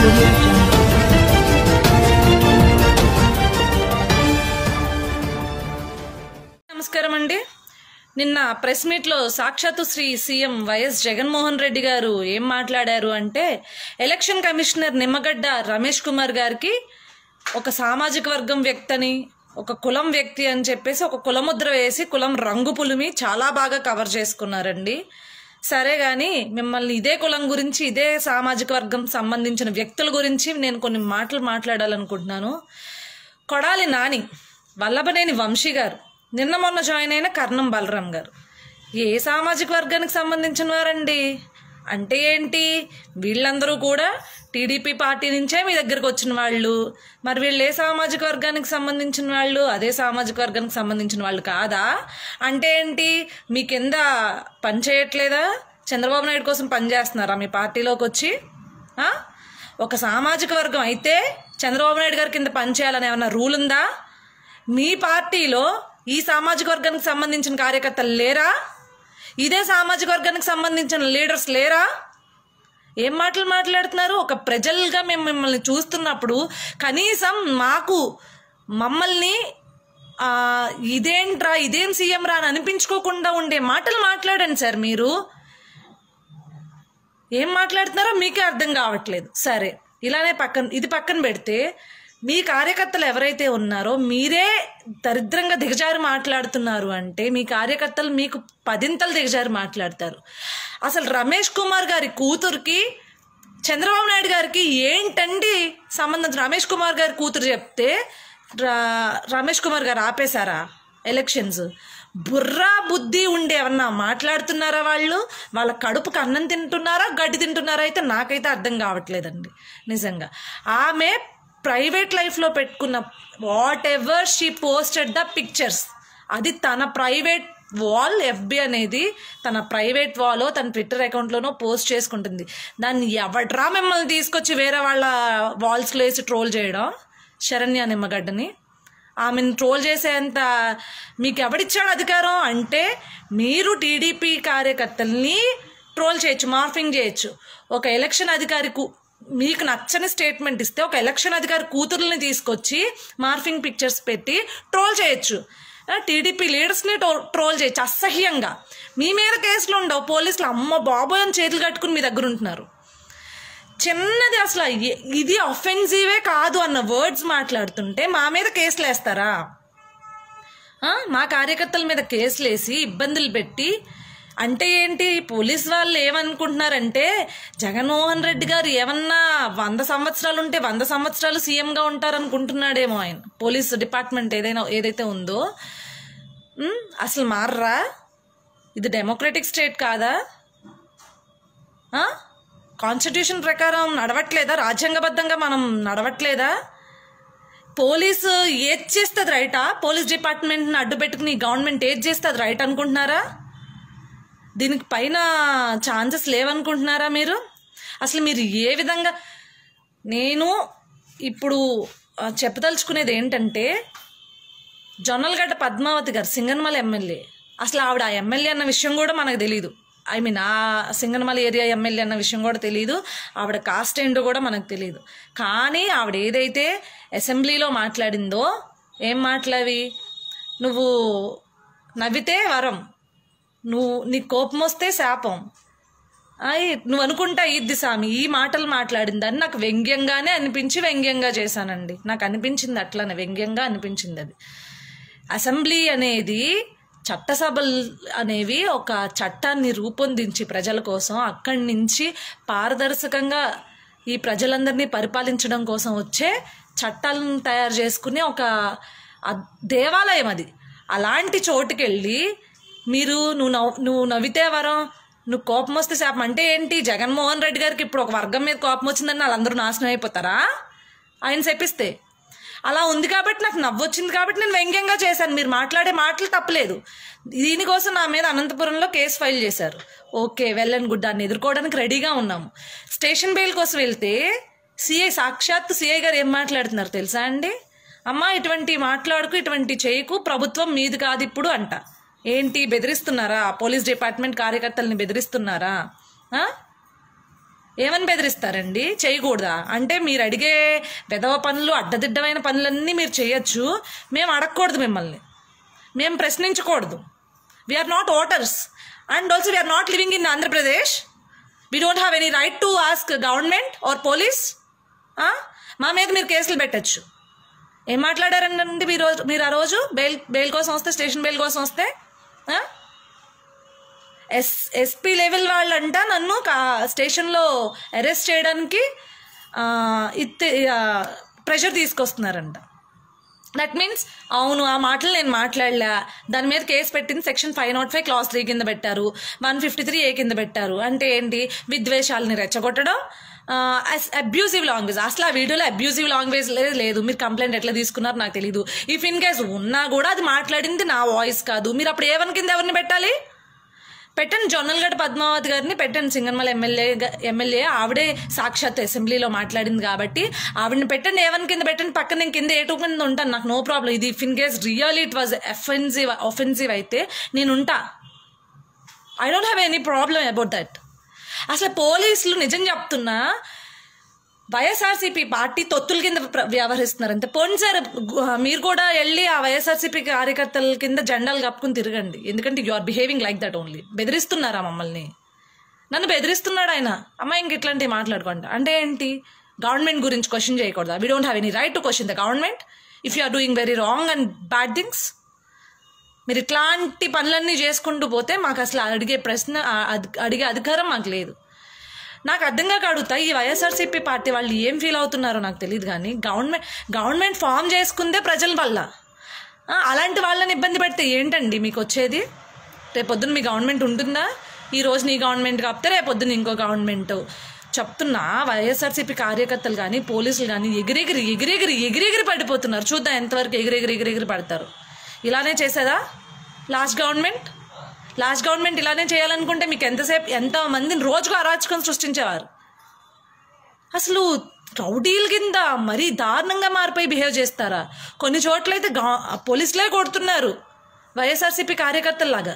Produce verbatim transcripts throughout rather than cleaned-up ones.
audio jungle. నమస్కారం అండి. నిన్న ప్రెస్ మీట్లో సాక్షాత్తు శ్రీ సీఎం వైఎస్ జగన్మోహన్ రెడ్డి గారు ఏం మాట్లాడారు అంటే, ఎలక్షన్ కమిషనర్ నిమ్మగడ్డ రమేష్ కుమార్ గారికి ఒక సామాజిక వర్గం వ్యక్తి అని, ఒక కులం వ్యక్తి అని చెప్పేసి ఒక కులముద్ర వేసి కులం రంగు పులిమి చాలా బాగా కవర్ చేసుకున్నారండి. సరే కానీ మిమ్మల్ని ఇదే కులం గురించి, ఇదే సామాజిక వర్గం సంబంధించిన వ్యక్తుల గురించి నేను కొన్ని మాటలు మాట్లాడాలనుకుంటున్నాను. కొడాలి నాని, వల్లభనేని వంశీ గారు, నిన్న మొన్న జాయిన్ అయిన కర్ణం బలరాం గారు ఏ సామాజిక వర్గానికి సంబంధించిన వారండి? అంటే ఏంటి, వీళ్ళందరూ కూడా టీడీపీ పార్టీ నుంచే మీ దగ్గరకు వచ్చిన వాళ్ళు. మరి వీళ్ళు ఏ సామాజిక వర్గానికి సంబంధించిన వాళ్ళు? అదే సామాజిక వర్గానికి సంబంధించిన వాళ్ళు కాదా? అంటే ఏంటి, మీ కింద పని చేయట్లేదా? చంద్రబాబు నాయుడు కోసం పనిచేస్తున్నారా మీ పార్టీలోకి వచ్చి? ఒక సామాజిక వర్గం అయితే చంద్రబాబు నాయుడు గారి కింద పనిచేయాలని ఏమన్నా రూల్ ఉందా? మీ పార్టీలో ఈ సామాజిక వర్గానికి సంబంధించిన కార్యకర్తలు లేరా? ఇదే సామాజిక వర్గానికి సంబంధించిన లీడర్స్ లేరా? ఏం మాటలు మాట్లాడుతున్నారు? ఒక ప్రజలుగా మేము మిమ్మల్ని చూస్తున్నప్పుడు కనీసం మాకు మమ్మల్ని ఇదేంట్రా, ఇదేం సీఎం రా అని అనిపించుకోకుండా ఉండే మాటలు మాట్లాడండి సార్. మీరు ఏం మాట్లాడుతున్నారో మీకే అర్థం కావట్లేదు. సరే, ఇలానే పక్కన ఇది పక్కన పెడితే, మీ కార్యకర్తలు ఎవరైతే ఉన్నారో మీరే దరిద్రంగా దిగజారి మాట్లాడుతున్నారు అంటే, మీ కార్యకర్తలు మీకు పదింతలు దిగజారి మాట్లాడతారు. అసలు రమేష్ కుమార్ గారి కూతురికి చంద్రబాబు నాయుడు గారికి ఏంటండి సంబంధం? రమేష్ కుమార్ గారి కూతురు చెప్తే రమేష్ కుమార్ గారు ఆపేశారా ఎలక్షన్స్? బుర్రా బుద్ధి ఉండి ఏమన్నా మాట్లాడుతున్నారా వాళ్ళు? వాళ్ళ కడుపుకి అన్నం తింటున్నారా, గడ్డి తింటున్నారా అయితే నాకైతే అర్థం కావట్లేదండి నిజంగా. ఆమె ప్రైవేట్ లైఫ్లో పెట్టుకున్న whatever she posted the pictures, అది తన ప్రైవేట్ వాల్, ఎఫ్బి అనేది తన ప్రైవేట్ వాలో తన ట్విట్టర్ అకౌంట్లోనో పోస్ట్ చేసుకుంటుంది. దాన్ని ఎవడ్రా మిమ్మల్ని తీసుకొచ్చి వేరే వాళ్ళ వాల్స్లో వేసి ట్రోల్ చేయడం? శరణ్య నిమ్మగడ్డని ఆమెను ట్రోల్ చేసేంత మీకు ఎవడిచ్చాడు అధికారం? అంటే మీరు టీడీపీ కార్యకర్తల్ని ట్రోల్ చేయొచ్చు, మార్ఫింగ్ చేయొచ్చు. ఒక ఎలక్షన్ అధికారికి మీకు నచ్చని స్టేట్మెంట్ ఇస్తే ఒక ఎలక్షన్ అధికారి కూతుర్ని తీసుకొచ్చి మార్ఫింగ్ పిక్చర్స్ పెట్టి ట్రోల్ చేయొచ్చు. టీడీపీ లీడర్స్ని ట్రోల్ చేయొచ్చు అసహ్యంగా. మీ మీద కేసులు ఉండవు, పోలీసులు అమ్మ బాబోయ్ అని చేతులు కట్టుకుని మీ దగ్గర ఉంటున్నారు. చిన్నది అసలు ఇది అఫెన్సివే కాదు అన్న వర్డ్స్ మాట్లాడుతుంటే మా మీద కేసులు వేస్తారా? మా కార్యకర్తల మీద కేసులు వేసి ఇబ్బందులు పెట్టి అంటే ఏంటి? పోలీస్ వాళ్ళు ఏమనుకుంటున్నారంటే, జగన్మోహన్ రెడ్డి గారు ఏమన్నా వంద సంవత్సరాలు ఉంటే వంద సంవత్సరాలు సీఎంగా ఉంటారనుకుంటున్నాడేమో ఆయన. పోలీస్ డిపార్ట్మెంట్ ఏదైనా ఏదైతే ఉందో అసలు మారరా? ఇది డెమోక్రటిక్ స్టేట్ కాదా? కాన్స్టిట్యూషన్ ప్రకారం నడవట్లేదా? రాజ్యాంగబద్ధంగా మనం నడవట్లేదా? పోలీసు ఏది చేస్తుంది రైటా? పోలీస్ డిపార్ట్మెంట్ని అడ్డు పెట్టుకుని గవర్నమెంట్ ఏది చేస్తుంది రైట్ అనుకుంటున్నారా? దీనికి పైన ఛాన్సెస్ లేవనుకుంటున్నారా మీరు? అసలు మీరు ఏ విధంగా, నేను ఇప్పుడు చెప్పదలుచుకునేది ఏంటంటే, జొన్నలగడ్డ పద్మావతి గారు సింగనమల ఎమ్మెల్యే. అసలు ఆవిడ ఆ ఎమ్మెల్యే అన్న విషయం కూడా మనకు తెలీదు. ఐ మీన్ ఆ సింగనమల ఏరియా ఎమ్మెల్యే అన్న విషయం కూడా తెలీదు. ఆవిడ కాస్ట్ ఏంటో కూడా మనకు తెలియదు. కానీ ఆవిడ ఏదైతే అసెంబ్లీలో మాట్లాడిందో, ఏం మాట్లావి, నువ్వు నవ్వితే వరం, నువ్వు నీ కోపం వస్తే శాపం, అయి నువ్వు అనుకుంటా ఇద్ది సామి, ఈ మాటలు మాట్లాడిందని నాకు వ్యంగ్యంగానే అనిపించి వ్యంగ్యంగా చేశానండి. నాకు అనిపించింది అట్లనే, వ్యంగ్యంగా అనిపించింది. అది అసెంబ్లీ అనేది, చట్టసభలు అనేవి ఒక చట్టాన్ని రూపొందించి ప్రజల కోసం, అక్కడి నుంచి పారదర్శకంగా ఈ ప్రజలందరినీ పరిపాలించడం కోసం వచ్చే చట్టాలను తయారు చేసుకునే ఒక దేవాలయం అది. అలాంటి చోటుకెళ్ళి మీరు నువ్వు నవ్వు నువ్వు నవ్వితే వరం, నువ్వు కోపం వస్తే శాపం అంటే ఏంటి? జగన్మోహన్ రెడ్డి గారికి ఇప్పుడు ఒక వర్గం మీద కోపం వచ్చిందని వాళ్ళందరూ నాశనం అయిపోతారా ఆయన చెప్పిస్తే? అలా ఉంది కాబట్టి నాకు నవ్వు వచ్చింది కాబట్టి నేను వ్యంగ్యంగా చేశాను. మీరు మాట్లాడే మాటలు తప్పలేదు. దీనికోసం నా మీద అనంతపురంలో కేసు ఫైల్ చేశారు. ఓకే, వెల్ అండ్ గుడ్, దాన్ని ఎదుర్కోవడానికి రెడీగా ఉన్నాము. స్టేషన్ బెయిల్ కోసం వెళ్తే సిఐ, సాక్షాత్తు సిఐ గారు ఏం మాట్లాడుతున్నారు తెలుసా అండి? అమ్మా ఇటువంటి మాట్లాడుకు, ఇటువంటి చేయకు, ప్రభుత్వం మీది కాదు ఇప్పుడు అంట. ఏంటి బెదిరిస్తున్నారా? పోలీస్ డిపార్ట్మెంట్ కార్యకర్తల్ని బెదిరిస్తున్నారా? ఏమని బెదిరిస్తారండి? చేయకూడదా? అంటే మీరు అడిగే పెదవ పనులు, అడ్డదిడ్డమైన పనులన్నీ మీరు చేయొచ్చు, మేము అడగకూడదు, మిమ్మల్ని మేము ప్రశ్నించకూడదు. We are not voters and also we are not living in Andhra Pradesh. We don't have any right to ask government are police. మా మీద మీరు కేసులు పెట్టచ్చు. ఏం మాట్లాడారండి మీరు మీరు ఆ రోజు బెయిల్ బెయిల్ కోసం వస్తే, స్టేషన్ బెయిల్ కోసం వస్తే? ఎస్ ఎస్పీ లెవెల్ వాళ్ళంట నన్ను స్టేషన్లో అరెస్ట్ చేయడానికి ఇత్తే ప్రెషర్ తీసుకొస్తున్నారంట. దట్ మీన్స్ అవును, ఆ మాటలు నేను మాట్లాడలే, దాని మీద కేసు పెట్టింది section five nought five clause three కింద పెట్టారు, వన్ ఫిఫ్టీ త్రీ ఏ కింద పెట్టారు. అంటే ఏంటి? విద్వేషాలని రెచ్చగొట్టడం, అబ్యూజివ్ లాంగ్వేజ్. అసలు ఆ వీడియోలో అబ్యూజివ్ లాంగ్వేజ్ లేదు లేదు మీరు కంప్లైంట్ ఎట్లా తీసుకున్నారు నాకు తెలీదు. ఇఫ్ ఇన్ కేస్ ఉన్నా కూడా అది మాట్లాడింది నా వాయిస్ కాదు. మీరు అప్పుడు ఏవన్ కింద ఎవరిని పెట్టాలి? పెట్టండి జొన్నలగడ్డ పద్మావతి గారిని పెట్టండి, సింగన్మల ఎమ్మెల్యే ఎమ్మెల్యే ఆవిడే సాక్షాత్ అసెంబ్లీలో మాట్లాడింది కాబట్టి ఆవిడని పెట్టండి, ఏవన్ కింద పెట్టండి. పక్కన నేను కింద ఏ టూ కింద ఉంటాను, నాకు నో ప్రాబ్లం. ఇది if in case really it was offensive offensive అయితే నేను ఉంటా. I don't have any problem about that. అసలు పోలీసులు నిజం చెప్తున్నా వైఎస్ఆర్సీపీ పార్టీ తొత్తుల కింద వ్యవహరిస్తున్నారు అంతే. పోనీ సార్ మీరు కూడా వెళ్ళి ఆ వైఎస్ఆర్సీపీ కార్యకర్తల కింద జెండాలు కప్పుకుని తిరగండి, ఎందుకంటే you are behaving like that only. బెదిరిస్తున్నారా మమ్మల్ని? నన్ను బెదిరిస్తున్నాడు ఆయన. అమ్మ ఇంక ఇట్లాంటివి మాట్లాడుకుంటా అంటే ఏంటి? గవర్నమెంట్ గురించి క్వశ్చన్ చేయకూడదా? We don't have any right to question the government if you are doing very wrong and bad things. మీరు ఇట్లాంటి పనులన్నీ చేసుకుంటూ పోతే మాకు అసలు అడిగే ప్రశ్న అడిగే అధికారం మాకు లేదు. నాకు అర్థంగా అడుగుతా, ఈ వైఎస్ఆర్సీపీ పార్టీ వాళ్ళు ఏం ఫీల్ అవుతున్నారో నాకు తెలియదు, కానీ గవర్నమెంట్ గవర్నమెంట్ ఫామ్ చేసుకుందే ప్రజల వల్ల. అలాంటి వాళ్ళని ఇబ్బంది పెడితే ఏంటండి మీకు వచ్చేది? రేపొద్దున మీ గవర్నమెంట్ ఉంటుందా? ఈ రోజు నీ గవర్నమెంట్ కాకపోతే రేపొద్దున ఇంకో గవర్నమెంట్. చెప్తున్నా, వైఎస్ఆర్సీపీ కార్యకర్తలు కానీ పోలీసులు కానీ ఎగిరెగిరి ఎగిరెగిరి ఎగిరెగిరి పడిపోతున్నారు. చూద్దాం ఎంతవరకు ఎగిరెగిరి ఎగిరెగిరి పడతారు. ఇలానే చేసేదా లాస్ట్ గవర్నమెంట్? లాస్ట్ గవర్నమెంట్ ఇలానే చేయాలనుకుంటే మీకు ఎంతసేపు ఎంతమందిని రోజుకు అరాచకం సృష్టించేవారు. అసలు రౌడీల కింద మరీ దారుణంగా మారిపోయి బిహేవ్ చేస్తారా? కొన్ని చోట్లయితే గా పోలీసులే కొడుతున్నారు వైఎస్ఆర్సీపీ కార్యకర్తల్లాగా.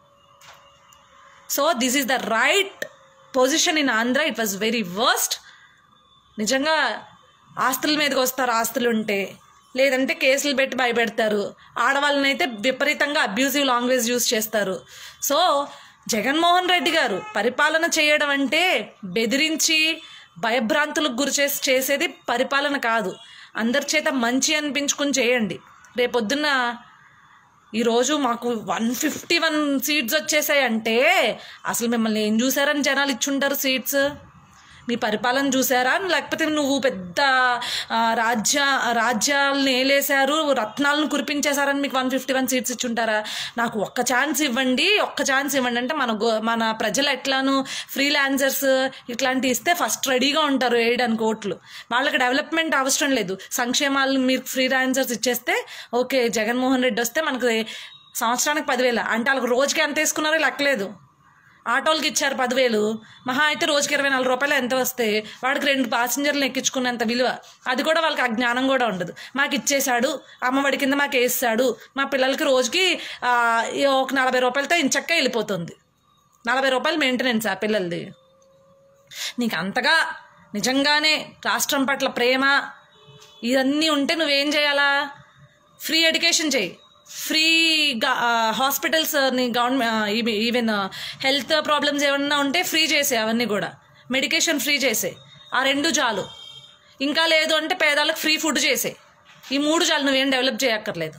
So this is the right position in Andhra. It was very worst. నిజంగా ఆస్తుల మీదకి వస్తారు ఆస్తులు ఉంటే, లేదంటే కేసులు పెట్టి భయపెడతారు. ఆడవాళ్ళని అయితే విపరీతంగా అబ్యూజివ్ లాంగ్వేజ్ యూజ్ చేస్తారు. సో జగన్మోహన్ రెడ్డి గారు పరిపాలన చేయడం అంటే బెదిరించి భయభ్రాంతులకు గురి చేసి చేసేది పరిపాలన కాదు. అందరి చేత మంచి అనిపించుకుని చేయండి. రేపొద్దున్న ఈరోజు మాకు వన్ ఫిఫ్టీ వన్ సీట్స్ వచ్చేసాయి అంటే అసలు మిమ్మల్ని ఏం చూసారని జనాలు ఇచ్చుంటారు సీట్స్? మీ పరిపాలన చూసారా? లేకపోతే నువ్వు పెద్ద రాజ్య రాజ్యాలను ఏలేశారు, రత్నాలను కురిపించేశారని మీకు వన్ ఫిఫ్టీ వన్ సీట్స్ ఇచ్చుంటారా? నాకు ఒక్క ఛాన్స్ ఇవ్వండి, ఒక్క ఛాన్స్ ఇవ్వండి అంటే మన మన ప్రజలు ఎట్లాను ఫ్రీలాన్సర్స్ ఇట్లాంటివి ఇస్తే ఫస్ట్ రెడీగా ఉంటారు వేయడానికి ఓట్లు. వాళ్ళకి డెవలప్మెంట్ అవసరం లేదు. సంక్షేమాలు మీరు ఫ్రీలాన్సర్స్ ఇచ్చేస్తే ఓకే, జగన్మోహన్ రెడ్డి వస్తే మనకు సంవత్సరానికి పదివేల అంటే వాళ్ళకి రోజుకి ఎంత వేసుకున్నారో లెక్కలేదు. ఆటోలకి ఇచ్చారు పదివేలు, మహా అయితే రోజుకి ఇరవై నాలుగు రూపాయలు ఎంత వస్తే వాడికి రెండు ప్యాసింజర్లు ఎక్కించుకున్నంత విలువ. అది కూడా వాళ్ళకి ఆ జ్ఞానం కూడా ఉండదు. మాకు ఇచ్చేశాడు, అమ్మఒడి కింద మాకు వేస్తాడు, మా పిల్లలకి రోజుకి ఒక నలభై రూపాయలతో ఇంచక్క వెళ్ళిపోతుంది. నలభై రూపాయలు మెయింటెనెన్స్ ఆ పిల్లలది. నీకు అంతగా నిజంగానే రాష్ట్రం పట్ల ప్రేమ ఇవన్నీ ఉంటే నువ్వేం చేయాలా? ఫ్రీ ఎడ్యుకేషన్ చేయి, free hospitals government even health problems ఏమన్నా ఉంటే ఫ్రీ చేసే, అవన్నీ కూడా మెడికేషన్ ఫ్రీ చేసే. ఆ రెండు చాలు. ఇంకా లేదు అంటే పేదలకు ఫ్రీ ఫుడ్ చేసే. ఈ మూడు చాలు, నువ్వేం డెవలప్ చేయక్కర్లేదు.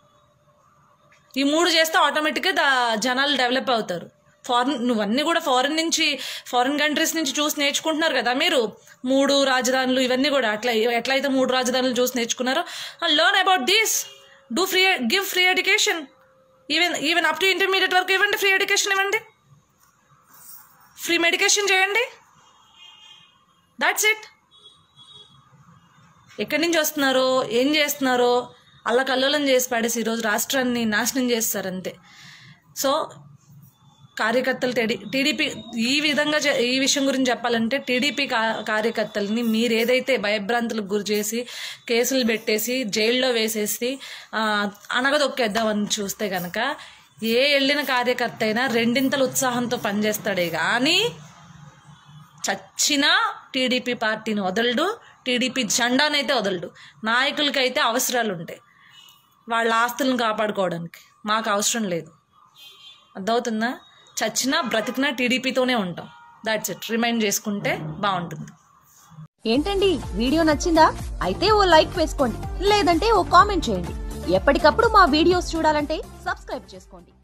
ఈ మూడు చేస్తే ఆటోమేటిక్గా దా జనాలు డెవలప్ అవుతారు. ఫారిన్ నువ్వన్నీ కూడా ఫారిన్ నుంచి ఫారిన్ కంట్రీస్ నుంచి చూసి నేర్చుకుంటున్నారు కదా మీరు. మూడు రాజధానులు ఇవన్నీ కూడా అట్లా ఎట్లయితే మూడు రాజధానులు చూసి నేర్చుకున్నారో learn about this. Do free give free education, even even up to intermediate వరకు ఇవ్వండి, ఫ్రీ ఎడ్యుకేషన్ ఇవ్వండి, ఫ్రీ మెడికేషన్ చేయండి. That's it. ఎక్కడి నుంచి వస్తున్నారో ఏం చేస్తున్నారో అల్లకల్లోలం చేసి పడేసి ఈరోజు రాష్ట్రాన్ని నాశనం చేస్తారు అంతే. సో కార్యకర్తలు టీడీ టీడీపీ ఈ విధంగా ఈ విషయం గురించి చెప్పాలంటే టీడీపీ కార్యకర్తలని మీరు ఏదైతే భయభ్రాంతులకు గురి చేసి కేసులు పెట్టేసి జైల్లో వేసేసి అనగదొక్కేద్దామని చూస్తే కనుక ఏ వెళ్ళిన కార్యకర్త అయినా రెండింతల ఉత్సాహంతో పనిచేస్తాడే కానీ చచ్చినా టీడీపీ పార్టీని వదలడు, టీడీపీ జెండానైతే వదలడు. నాయకులకైతే అవసరాలు ఉంటాయి వాళ్ళ ఆస్తులను కాపాడుకోవడానికి, మాకు అవసరం లేదు. అర్థమవుతుందా? చచ్చినా బ్రతికినా టీడీపీతోనే ఉంటాం. That's it. రిమైండ్ చేసుకుంటే బాగుంటుంది. ఏంటండి వీడియో నచ్చిందా? అయితే ఓ లైక్ వేసుకోండి, లేదంటే ఓ కామెంట్ చేయండి. ఎప్పటికప్పుడు మా వీడియోస్ చూడాలంటే సబ్స్క్రైబ్ చేసుకోండి.